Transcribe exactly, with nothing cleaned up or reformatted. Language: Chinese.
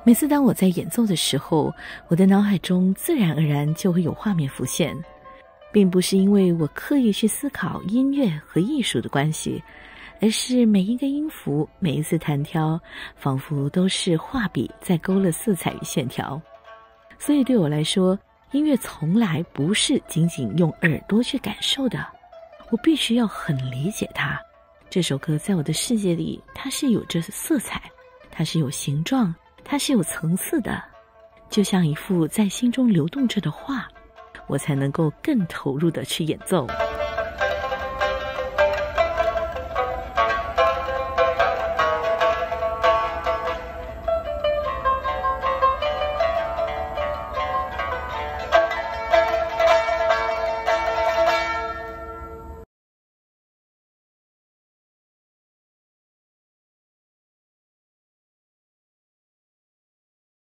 每次当我在演奏的时候，我的脑海中自然而然就会有画面浮现，并不是因为我刻意去思考音乐和艺术的关系，而是每一个音符，每一次弹挑，仿佛都是画笔在勾勒色彩与线条。所以对我来说，音乐从来不是仅仅用耳朵去感受的，我必须要很理解它。这首歌在我的世界里，它是有着色彩，它是有形状，它是有层次的，就像一幅在心中流动着的画，我才能够更投入的去演奏。